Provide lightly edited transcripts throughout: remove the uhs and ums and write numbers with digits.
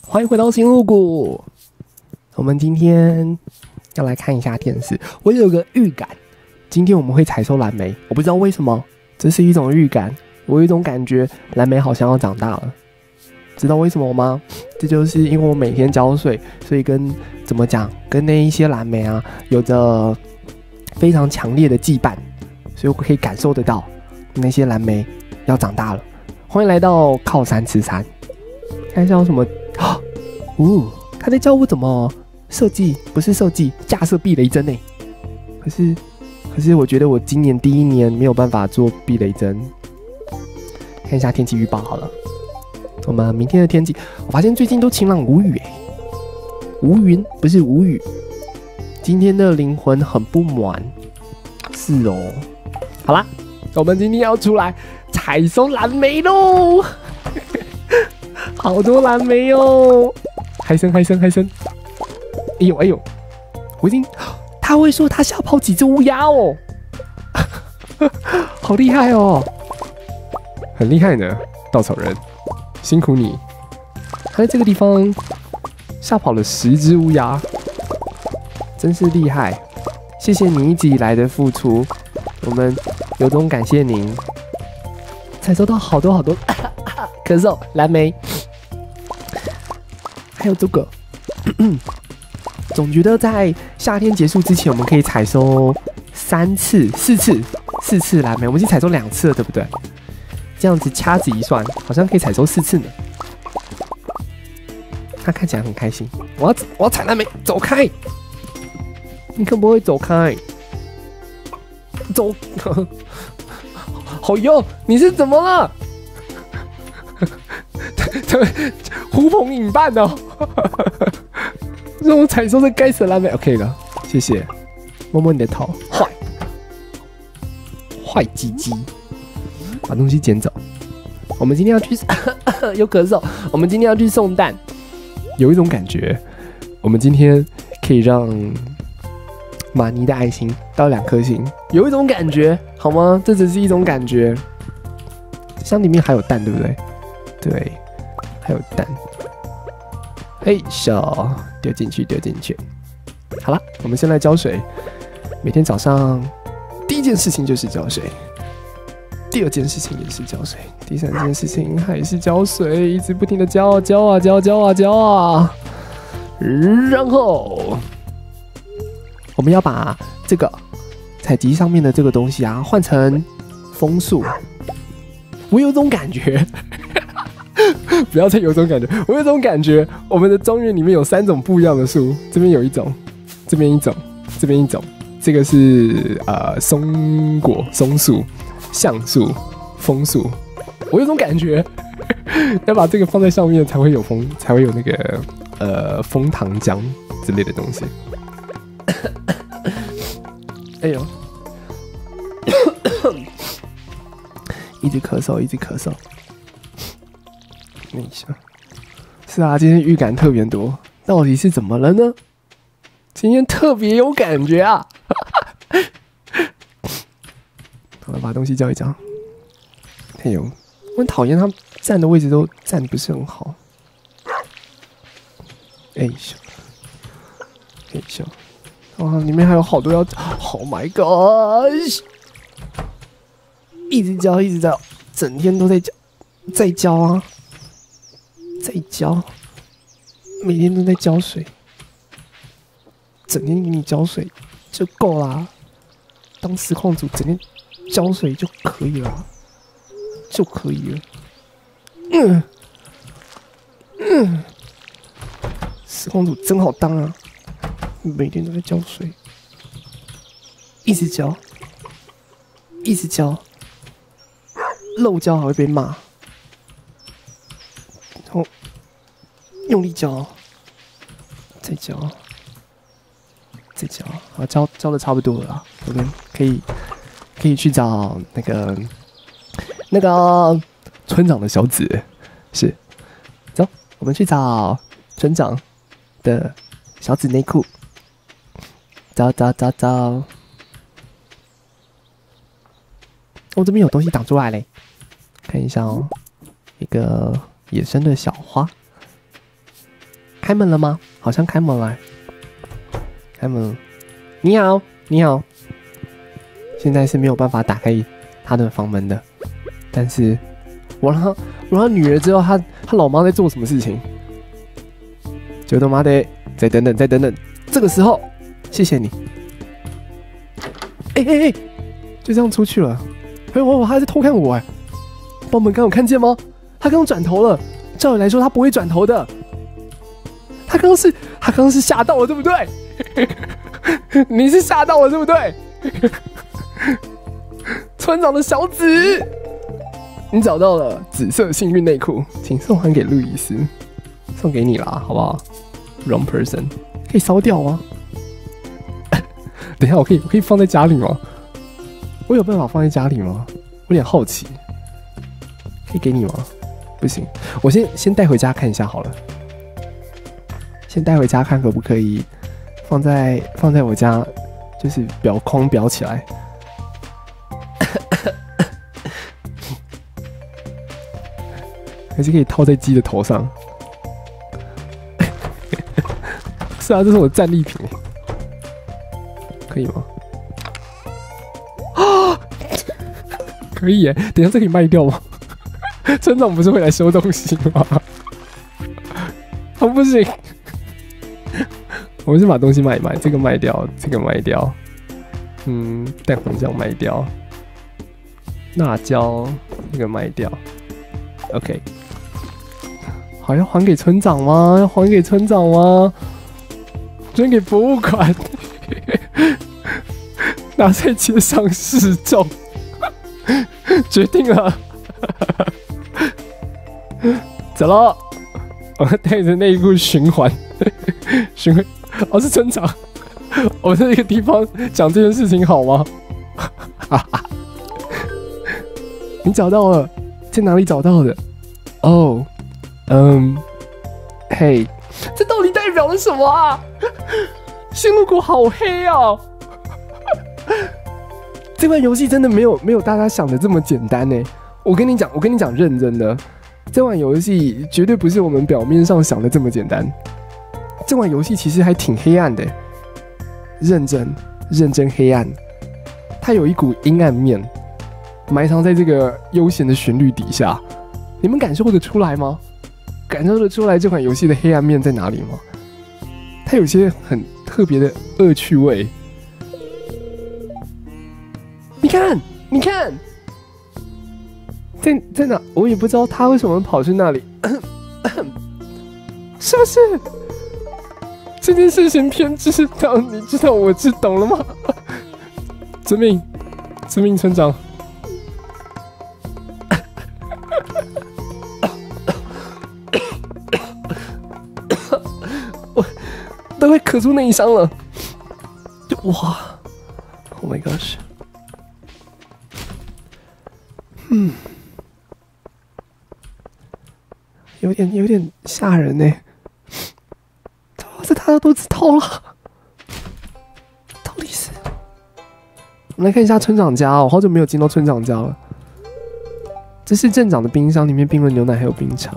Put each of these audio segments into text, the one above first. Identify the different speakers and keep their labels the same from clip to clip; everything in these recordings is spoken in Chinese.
Speaker 1: 欢迎回到新入谷。我们今天要来看一下电视。我有个预感，今天我们会采收蓝莓。我不知道为什么，这是一种预感。我有一种感觉，蓝莓好像要长大了。知道为什么吗？这就是因为我每天浇水，所以跟那一些蓝莓啊，有着非常强烈的羁绊，所以我可以感受得到那些蓝莓要长大了。欢迎来到靠山吃山。看一下有什么啊？他在教我怎么设计，不是设计，架设避雷针呢。可是我觉得我今年第一年没有办法做避雷针。看一下天气预报好了。我们明天的天气，我发现最近都晴朗无雨无云不是无雨。今天的灵魂很不满，是哦。好啦，我们今天要出来采收蓝莓喽，好多蓝莓哦，嗨森！哎呦，他会说他吓跑几只乌鸦哦，好厉害哦，很厉害呢，稻草人。辛苦你，他在这个地方吓跑了10只乌鸦，真是厉害！谢谢你一直以来的付出，我们由衷感谢您。采收到好多咳嗽蓝莓，还有这个，总觉得在夏天结束之前，我们可以采收4次蓝莓，我们已经采收2次了，对不对？这样子掐指一算，好像可以采收4次呢。他看起来很开心。我要采蓝莓，走开！你可不可以走开？走！好哟，你是怎么了？呼朋引伴哦！让我采收这该死的蓝莓 ，OK 了，谢谢。摸摸你的头，坏鸡鸡。把东西捡走。我们今天要去有咳嗽。我们今天要去送蛋，有一种感觉，我们今天可以让马尼的爱心到2颗星，有一种感觉，好吗？这只是一种感觉。箱里面还有蛋，对不对？对，还有蛋。手丢进去。好了，我们先来浇水。每天早上第一件事情就是浇水。第2件事情也是浇水，第3件事情还是浇水，一直不停的浇啊。然后我们要把这个采集上面的这个东西啊，换成枫树。我有种感觉，不要再有种感觉，我有种感觉，我们的庄园里面有3种不一样的树，这边有一种，这边一种，这边一种。这个是松树。橡树、枫树，我有种感觉，要把这个放在上面才会有那个枫糖浆之类的东西。哎呦，一直咳嗽。等一下，是啊，今天预感特别多，到底是怎么了呢？今天特别有感觉啊！我把东西浇一浇。哎呦，我很讨厌他们站的位置都站得不是很好。哇，里面还有好多要 ，Oh my god！ 一直浇，整天都在浇，在浇，每天都在浇水，整天给你浇水就够啦。当实况组整天浇水就可以了，实况组真好当啊，每天都在浇水，一直浇，漏浇还会被骂，然后用力浇，再浇，好，浇的差不多了啦，我们可以去找那个村长的小子，是，走，我们去找村长的小子内裤，走。这边有东西挡出来嘞，看一下哦，一个野生的小花， 开门了吗？好像开门了。开门了。你好，你好。现在是没有办法打开他的房门的，但是我让他女儿知道他老妈在做什么事情。就他妈的，再等等，再等等。这个时候，谢谢你。就这样出去了。他还在偷看我豹们刚有看见吗？他刚转头了。照理来说，他不会转头的。他刚刚是吓到了，对不对？你是吓到了，对不对？村长的小紫，你找到了紫色幸运内裤，请送还给路易斯。送给你啦，好不好 ？Wrong person， 可以烧掉吗？等一下，我可以放在家里吗？我有办法放在家里吗？我有点好奇，可以给你吗？不行，我先带回家看一下好了。先带回家看可不可以放在我家，就是框裱起来。还是可以套在鸡的头上。是啊，这是我的战利品，可以吗？啊，可以耶！等一下这可以卖掉吗？村长不是会来收东西吗？不行，我们先把东西卖一卖，这个卖掉，这个卖掉，蛋黄酱卖掉，辣椒这个卖掉 ，OK。好，要还给村长吗？要还给村长吗？捐给博物馆，拿在街上示众，决定了，走了。我带着内裤循环，哦，是村长。我在这个地方讲这件事情好吗？你找到了，在哪里找到的？哦，嘿，这到底代表了什么啊？星露谷好黑哦！这款游戏真的没有大家想的这么简单呢。我跟你讲，认真的。这款游戏绝对不是我们表面上想的这么简单。这款游戏其实还挺黑暗的，认真黑暗。它有一股阴暗面，埋藏在这个悠闲的旋律底下。你们感受得出来吗？感受得出来这款游戏的黑暗面在哪里吗？它有些很特别的恶趣味。你看。在哪？我也不知道他为什么跑去那里，是不是？这件事情偏知道，你知道我懂了吗？遵命村长。我都快咳出内伤了。哇 ！Oh my gosh！ 有点吓人呢。这他都知道了，到底是？我们来看一下村长家哦，好久没有进到村长家了。这是镇长的冰箱，里面冰了牛奶还有冰茶。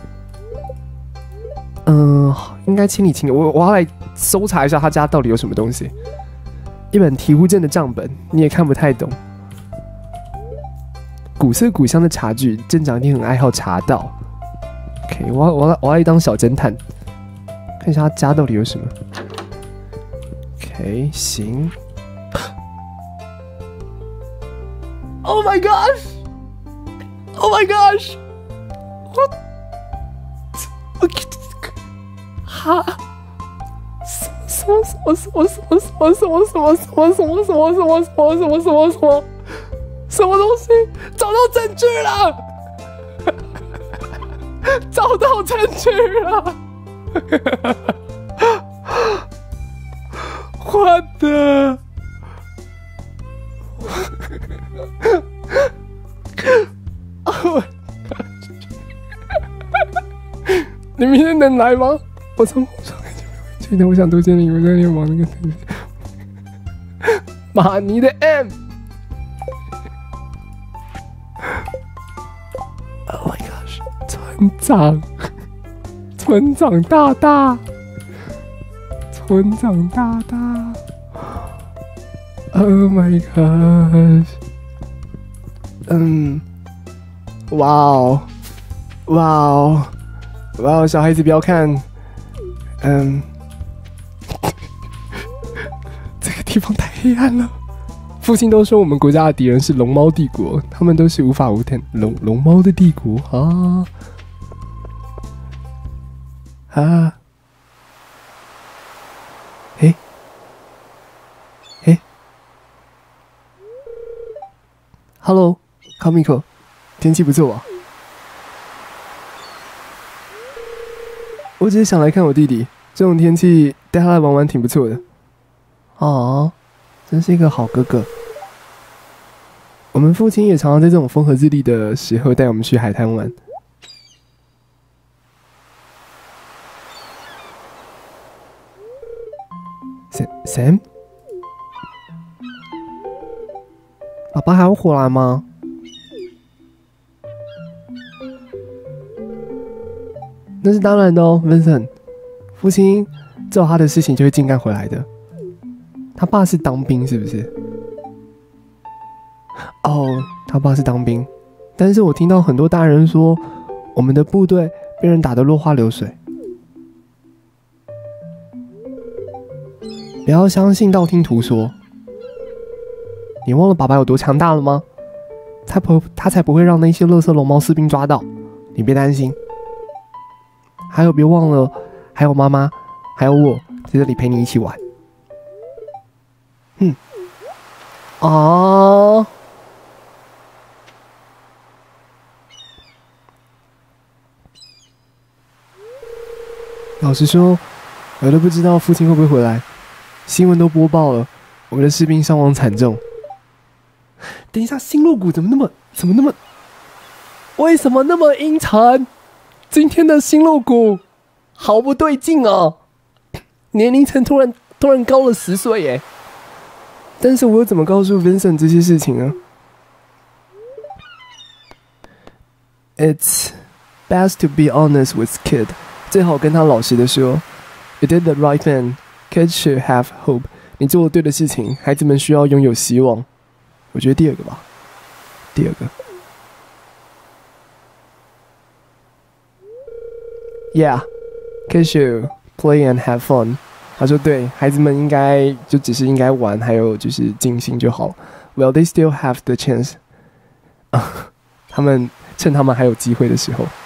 Speaker 1: 应该清理。我要来搜查一下他家到底有什么东西。一本醍醐镇的账本，你也看不太懂。古色古香的茶具，镇长一定很爱好茶道。OK， 我要来当小侦探，看一下他家到底有什么。OK， 行。Oh my gosh! Oh my gosh! What? 哈？什么？什么东西？找到证据了！找到证据了！我的！你明天能来吗？我从今天我想多见你，我在练忙那个马尼的 M。Oh my gosh， 村村长大大，村长大大 ，Oh my god！ 哇哦，哇哦，哇哦，小孩子不要看，这个地方太黑暗了。父亲都说我们国家的敌人是龙猫帝国，他们都是无法无天龙猫的帝国啊啊！诶 ，Hello， 卡米克，天气不错啊。我只是想来看我弟弟，这种天气带他来玩玩挺不错的。哦，真是一个好哥哥。我们父亲也常常在这种风和日丽的时候带我们去海滩玩。Sam， 爸爸还要回来吗？那是当然的哦 ，Vincent。父亲做他的事情就会尽干回来的。他爸是当兵，是不是？哦，他爸是当兵，但是我听到很多大人说，我们的部队被人打得落花流水。不要相信道听途说。你忘了爸爸有多强大了吗？他才不会让那些垃圾龙猫士兵抓到。你别担心。还有，别忘了，还有妈妈，还有我在这里陪你一起玩。哦。老实说，我都不知道父亲会不会回来。新闻都播报了，我们的士兵伤亡惨重。等一下，星露谷怎么那么，为什么那么阴沉？今天的星露谷好不对劲哦，年龄层突然高了10岁耶。但是我又怎么告诉 Vincent 这些事情呢？ It's best to be honest with kid， 最好跟他老实的说 You did the right thing， kids should have hope， 你做了对的事情，孩子们需要拥有希望。我觉得第二个吧，第二个。Yeah， kids should play and have fun。他说对，孩子们应该就只是应该玩，还有就是尽兴就好。Well, they still have the chance。他们趁他们还有机会的时候。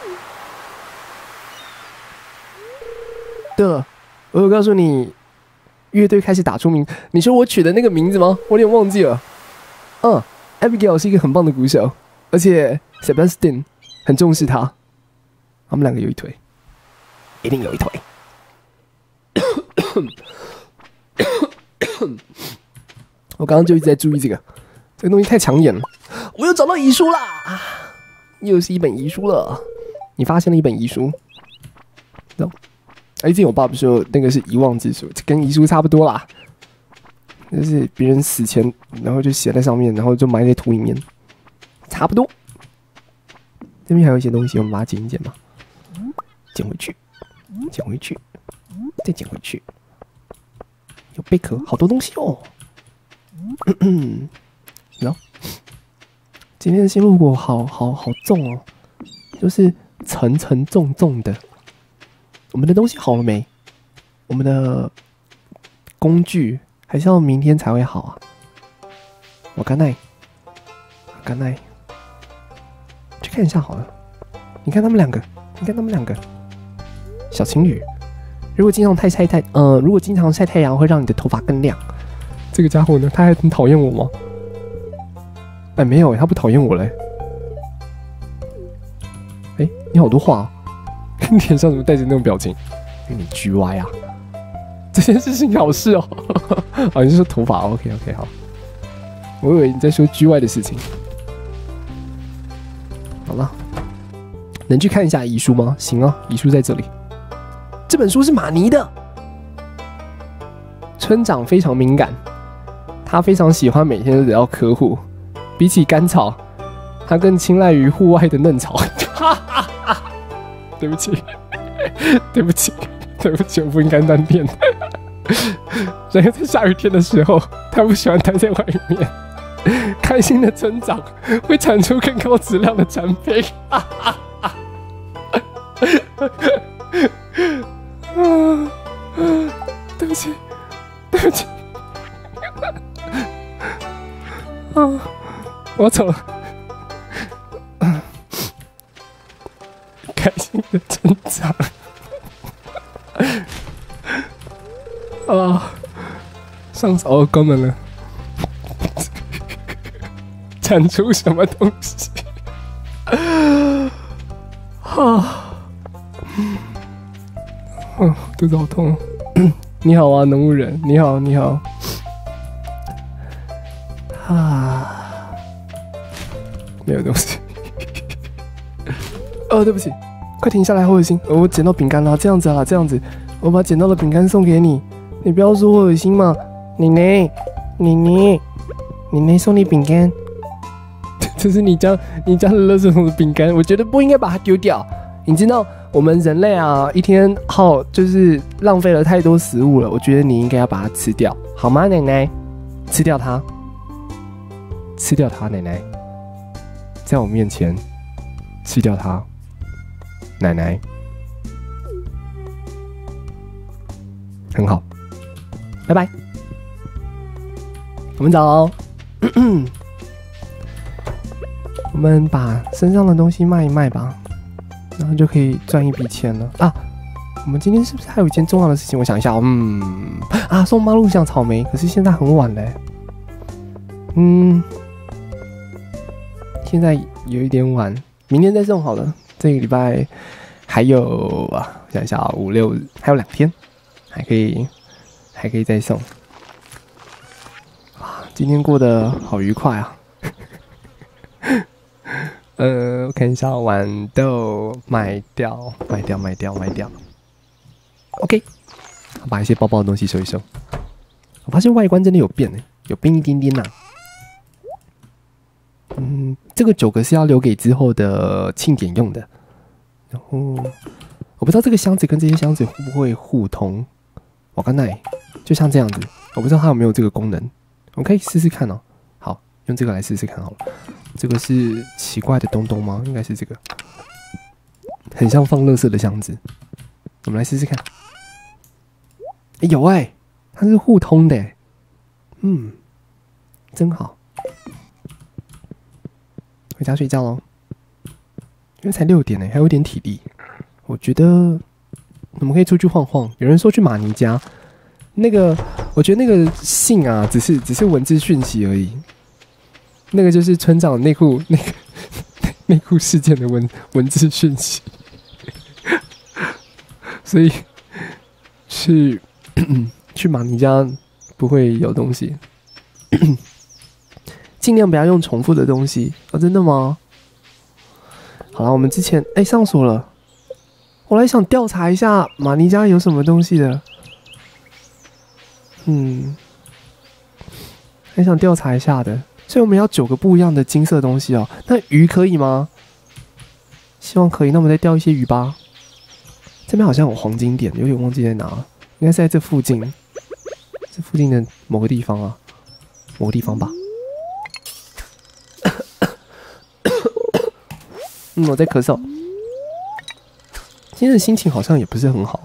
Speaker 1: 对了，我有告诉你，乐队开始打出名。你说我取的那个名字吗？我有点忘记了。Abigail 是一个很棒的鼓手，而且 Sebastian 很重视他。他们两个有一腿，一定有一腿。我刚刚就一直在注意这个东西太抢眼了。我又找到遗书啦，又是一本遗书了。你发现了一本遗书？之前我爸不说那个是遗忘之书，跟遗书差不多啦。就是别人死前，然后就写在上面，然后就埋在土里面，差不多。这边还有一些东西，我们把它捡一捡吧。捡回去，捡回去，再捡回去。有贝壳，好多东西哦。喏，今天的星露果好重哦，就是沉重的。我们的东西好了没？我们的工具还是要明天才会好啊。我干奈，去看一下好了。你看他们两个，小情侣。如果经常晒太阳会让你的头发更亮。这个家伙呢，他还很讨厌我吗？哎，没有，他不讨厌我嘞。哎，你好多话哦，脸上怎么带着那种表情？有点 GY 啊。这件事情好事哦。好，你是说头发 ？OK， 好。我以为你在说 GY 的事情。好了，能去看一下遗书吗？行啊，遗书在这里。这本书是马尼的。村长非常敏感，他非常喜欢每天都得要呵护。比起干草，他更青睐于户外的嫩草。对不起， 对不起，对不起，我不应该断电。人在下雨天的时候，他不喜欢待在外面。开心的成长会产出更高质量的产品。对不起，对不起。我要走了。开心的成长。上手关门了。产出什么东西？肚子好痛。你好啊，农务人，你好，你好。没有东西。对不起，快停下来，好恶心！我捡到饼干了，这样子啊，这样子，我把捡到的饼干送给你，你不要说我恶心嘛，妮妮，妮妮送你饼干。这是你家的垃圾桶的饼干，我觉得不应该把它丢掉。你知道我们人类啊，一天就是浪费了太多食物了，我觉得你应该要把它吃掉，好吗，奶奶？吃掉它，吃掉它，奶奶，在我面前吃掉它，奶奶，很好，拜拜，我们走。我们把身上的东西卖一卖吧，然后就可以赚一笔钱了啊！我们今天是不是还有一件重要的事情？我想一下，送妈录像草莓，可是现在很晚嘞。现在有一点晚，明天再送好了。这个礼拜还有我想一下5、6，还有2天，还可以再送。今天过得好愉快啊！我看一下，豌豆卖掉。OK， 把一些包包的东西收一收。我发现外观真的有变诶，有变一点点呐。这个9个是要留给之后的庆典用的。然后我不知道这个箱子跟这些箱子会不会互通。我刚才就像这样子，我不知道它有没有这个功能。我可以试试看哦。好，用这个来试试看好了。这个是奇怪的东东吗？应该是这个，很像放垃圾的箱子。我们来试试看。有它是互通的。真好。回家睡觉咯，因为才6点还有点体力。我觉得我们可以出去晃晃。有人说去马尼家，我觉得那个信啊，只是文字讯息而已。那个就是村长内裤内裤事件的文字讯息，所以去马尼家不会有东西，尽量不要用重复的东西。真的吗？好了，我们之前上锁了，我来想调查一下马尼家有什么东西的，很想调查一下的。所以我们要9个不一样的金色东西哦。那鱼可以吗？希望可以。那我们再钓一些鱼吧。这边好像有黄金点，有点忘记在哪了，应该是在这附近，这附近的某个地方啊，某个地方吧。我在咳嗽。今天的心情好像也不是很好。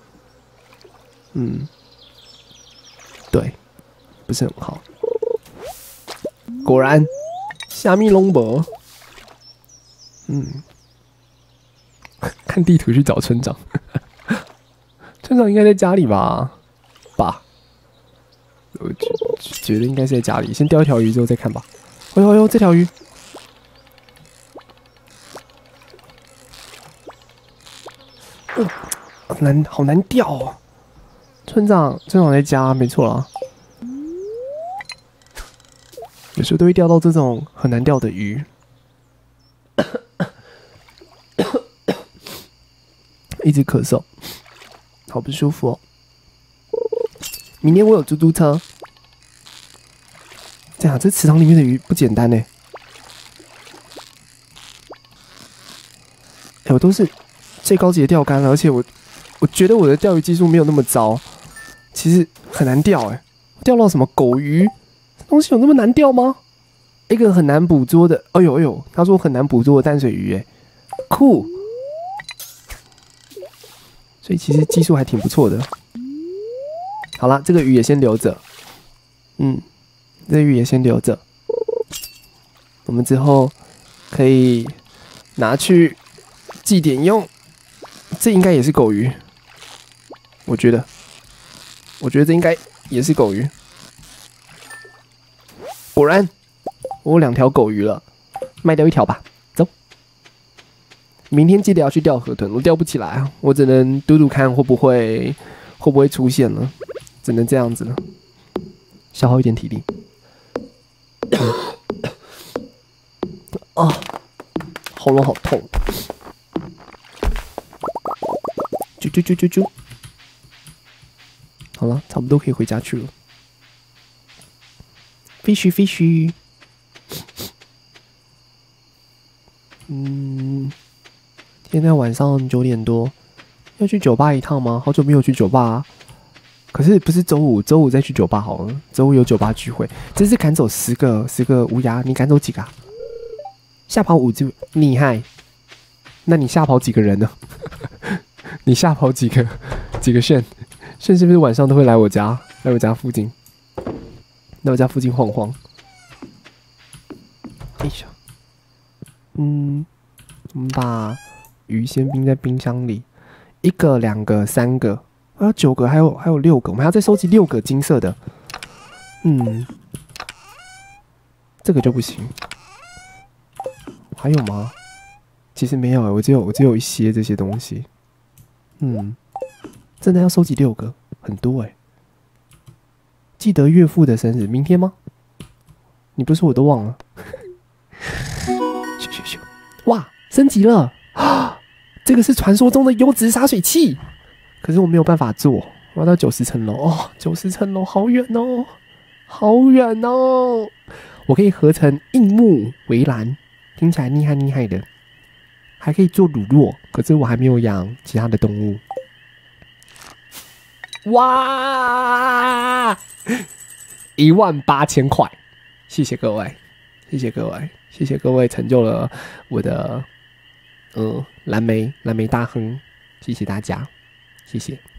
Speaker 1: 对，不是很好。果然，虾米拢无。看地图去找村长。村长应该在家里吧？我觉得应该是在家里。先钓一条鱼之后再看吧。哎呦，这条鱼。好难钓哦。村长在家，没错啦。有时候都会钓到这种很难钓的鱼。一直咳嗽，好不舒服哦。明天我有嘟嘟车。这样，这池塘里面的鱼不简单呢。我都是最高级的钓竿了，而且我我觉得我的钓鱼技术没有那么糟，其实很难钓哎。钓到什么狗鱼？东西有那么难钓吗？一个很难捕捉的，哎呦哎呦，他说很难捕捉的淡水鱼哎，酷。所以其实技术还挺不错的。好了，这个鱼也先留着。这个鱼也先留着。我们之后可以拿去祭典用。这应该也是狗鱼，我觉得这应该也是狗鱼。果然，我有2条狗鱼了，卖掉1条吧。走，明天记得要去钓河豚，我钓不起来啊，我只能赌赌看会不会出现了，只能这样子了，消耗一点体力。啊，喉咙好痛。啾。好了，差不多可以回家去了。fish。现在晚上9点多，要去酒吧一趟吗？好久没有去酒吧啊。可是不是周五再去酒吧好了。周五有酒吧聚会，这次赶走10个乌鸦，你赶走几个啊？吓跑5只，厉害。那你吓跑几个人呢？你吓跑几个炫是不是晚上都会来我家附近，来我家附近晃晃？哎呀，我们把鱼先冰在冰箱里，1个、2个、3个，还有9个，还有6个，我们还要再收集6个金色的。这个就不行。还有吗？其实没有，我只有一些这些东西。真的要收集6个，很多哎。记得岳父的生日，明天吗？你不说我都忘了。咻！哇，升级了啊！这个是传说中的优质洒水器，可是我没有办法做，我要到90层楼哦，90层楼好远哦，好远哦！我可以合成硬木围栏，听起来厉害的，还可以做乳酪，可是我还没有养其他的动物。哇！18000块，谢谢各位，成就了我的蓝莓大亨，谢谢大家，谢谢。